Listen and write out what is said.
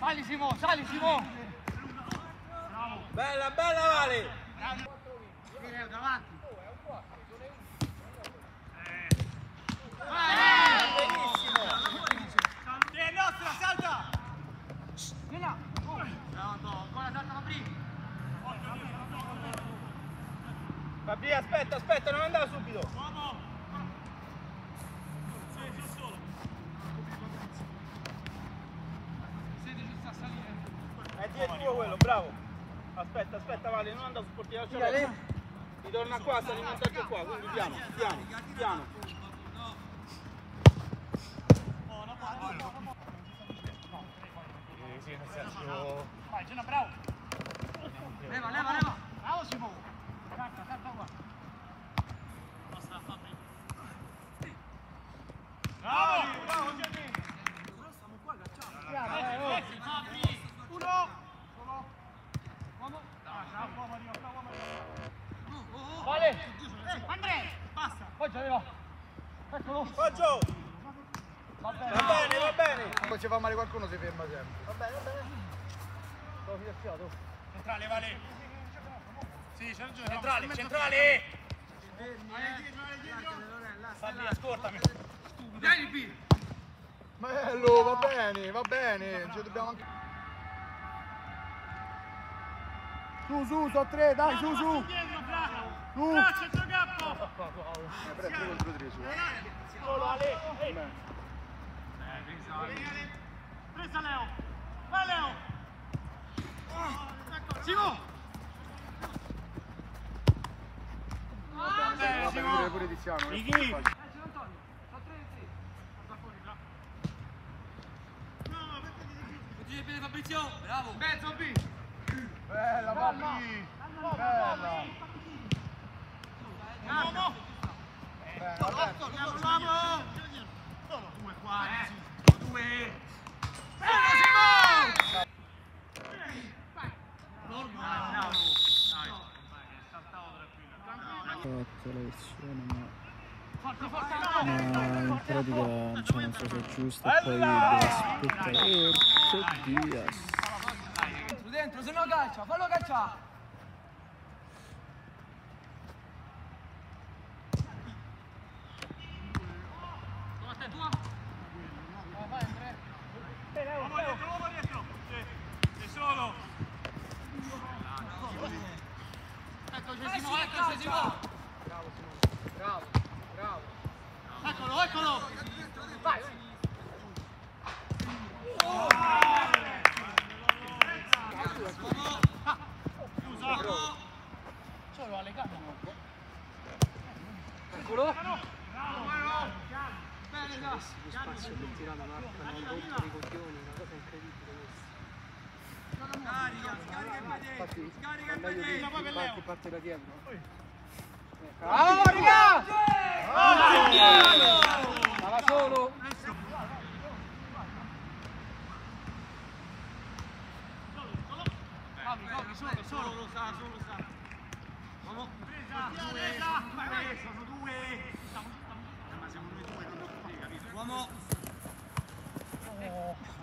Sali Simo, sali Simo! Bella, bella Vale! Davanti! Benissimo! È nostra, salta! Vieni ancora salta Fabri! Fabri, aspetta, aspetta, non andare subito! È dietro tuo quello, bravo! Aspetta, aspetta Vale, non andare sul portiere, ritorna qua, sta rimontaggio qua, quindi piano, piano, piano! Sì, nel senso... Vai, Gena, bravo! Leva, leva, leva! Bravo Simo! Carta, carta qua! Bravo! Bravo Gianni! Però stiamo qua agganciati! Fabri! Uno! Solo! Uomo! Bravo Mario, bravo Mario! Vale! Andrea! Basta! Poggia, leva! Eccolo! Poggio! Va bene, Va bene, va bene! Poi ci fa male qualcuno si ferma sempre. Va bene, va bene! Sono fidanzato. Centrale, Vale! Sì, c'è ragione! Centrale, centrale! Fabri, ascoltami! Vieni, B! Bello, va bene, ci dobbiamo anche... Su, so tre, dai, su! Su! Bravo, centrocampo! Però è 3 contro 3 su. Solo Ale! Presa Leo! Vai Leo! Simo! Va pure Tiziano. Bene Fabrizio, bravo! Mezzo B! Bella, Fabri! Bella! Andiamo! Andiamo! Due qua, due! Simo! Fatto la versione ma in pratica cioè, non so se è giusto e poi devo aspettare Orto Diaz. Dentro, se no calcia, fallo calciare! Sei solo! Ecco Gesimo, ecco Gesimo! Bravo Simone, bravo! Eccolo, eccolo! Vai! Solo alle gambe. Eccolo! Bene, lo spazio per tirare la marca, non rompere i coglioni, una cosa incredibile questa. Scarica il piede! Parte da dietro. Bravo, raga! Stava solo! Solo sta. Vamos. Presa. Sono due. Ma siamo noi due, non capito. Uomo.